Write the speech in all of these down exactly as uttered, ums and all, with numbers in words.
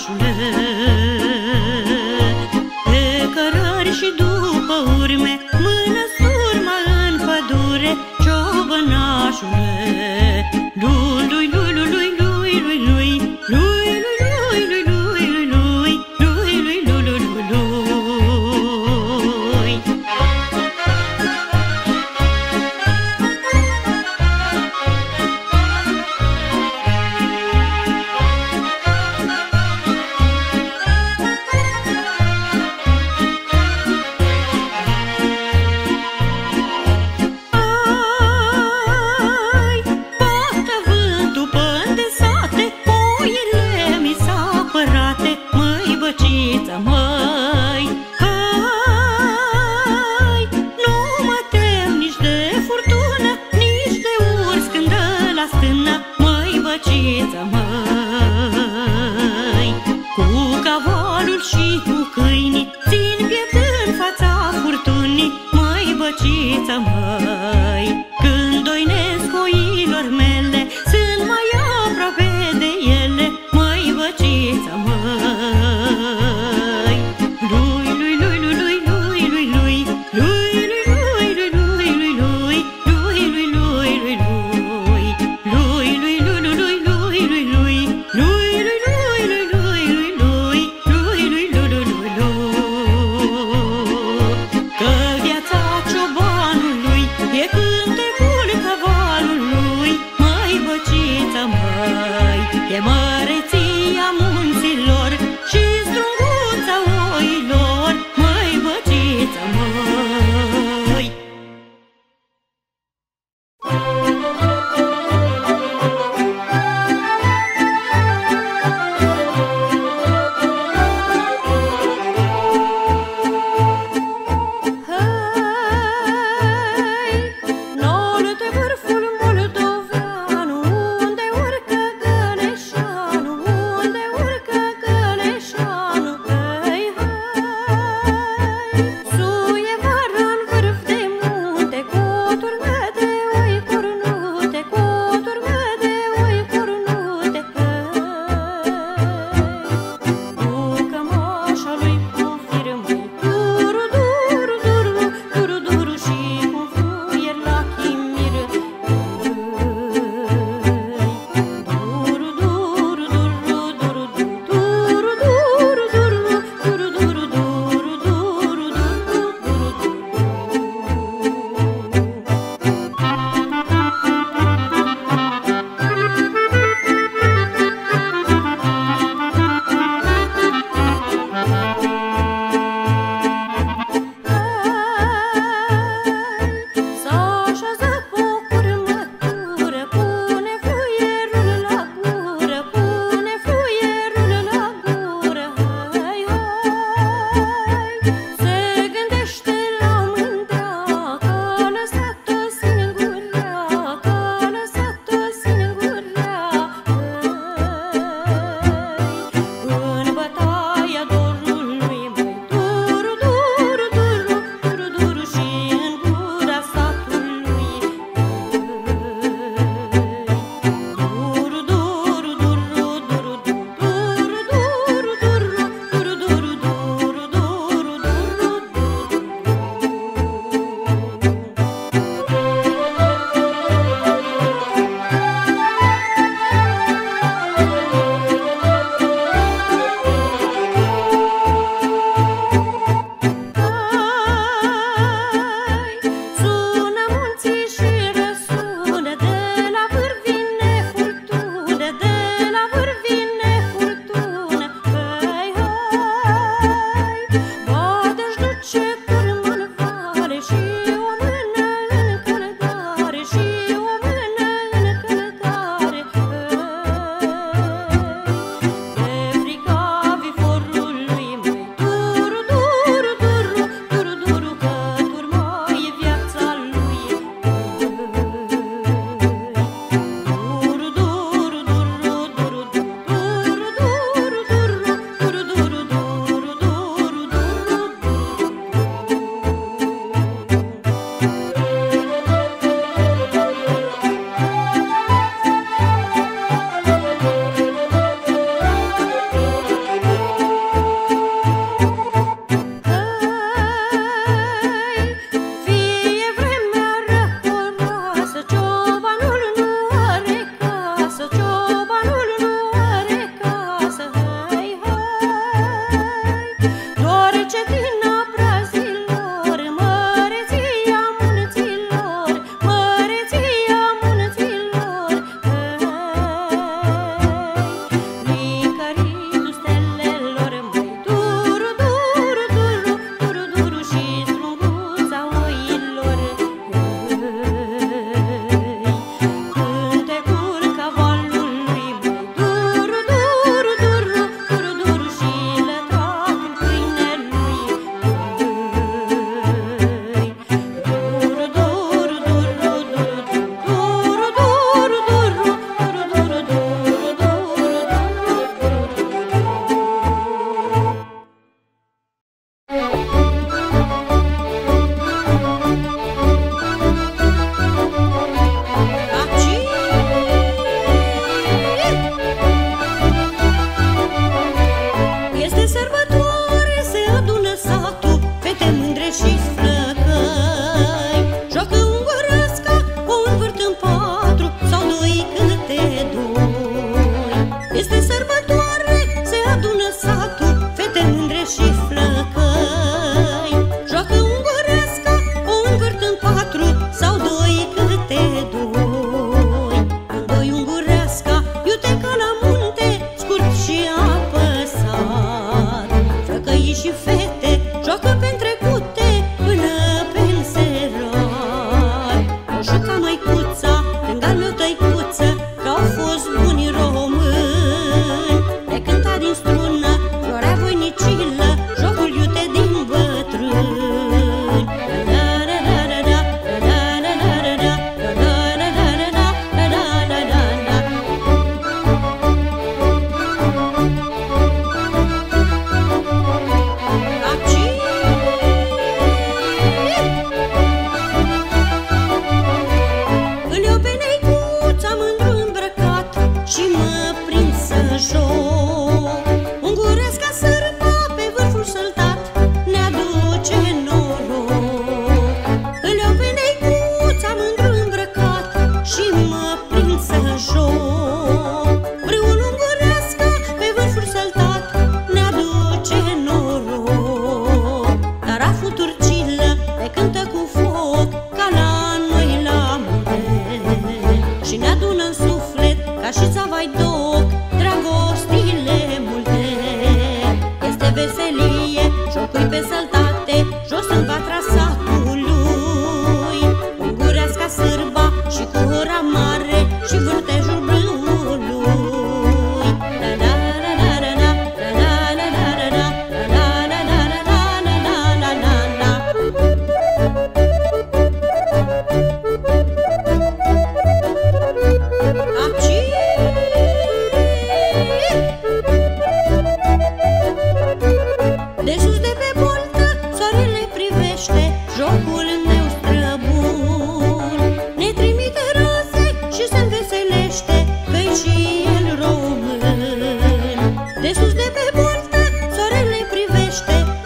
bănașule. Pe cărări și după urme, mână surma în pădure, ciobănașule. Lui, lui, lui, lui, lui, lui, lui, lui, lui, lui, lui, lui, lui, lui, lui, lui, lui, lui, lui, lui. Măi, hai, nu mă tem nici de furtună, nici de urs când dă la stână, măi, băciță, măi. Cu cavalul și cu câinii țin piept în fața furtunii, măi, băciță, măi. Când doinesc oilor mele, sunt mai aproape de ele, măi, băciță, măi. E măreția munților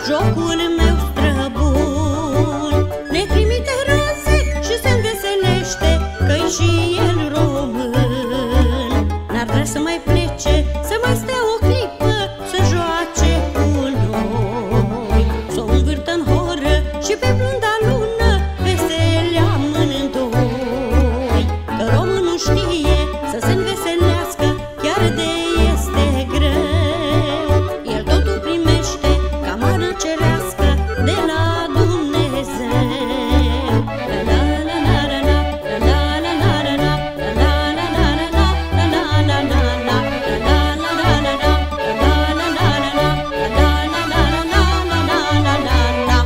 jocul meu străbun ne trimite raze și se înveselește, că-i și el român. N-ar vrea să mai plece, să mai stea o clipă, să joace cu noi, s-o învârtă în horă și pe blânda lună veselea amândoi. Că românul știe să se înveselească chiar de este greu, el totul primește ca mană cerească de la Dumnezeu. La la la la la la la la la la la la la la la la la la.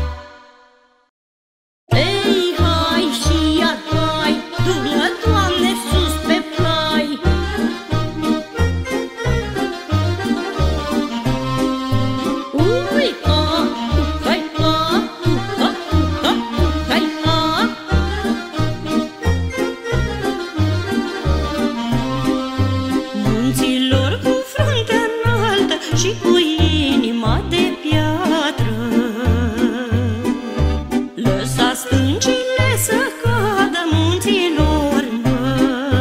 Ei, hai și iar hai, du-mă, Doamne, sus pe plai. Ui, a, hai, a, a, a, hai, a. Munților cu fruntea înaltă și cu inima de piatră, lăsa stâncile să cadă, munților, mă,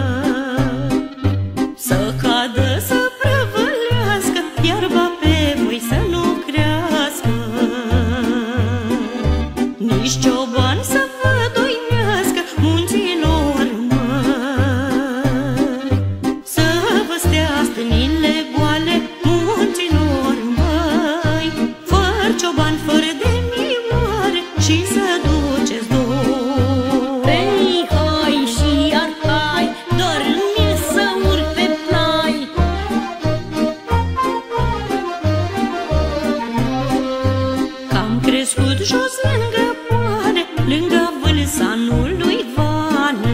să cadă, să prăvălească, iarba pe voi să nu crească. Nici cioban să vă doinească, munților, mă, să vă stea stânile goale, munților, măi, fără cioban, fără de mioare și să duceți doi. Ei, hai și iar hai, dormi să urc pe plai. Că-am crescut jos lângă poane, lângă vâlsanului Vană,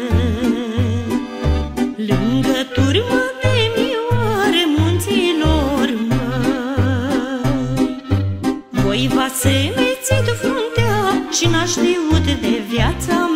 lângă turmă de mioare, munților, măi. Voi v-ați semețit fruntea și n-a știut de viața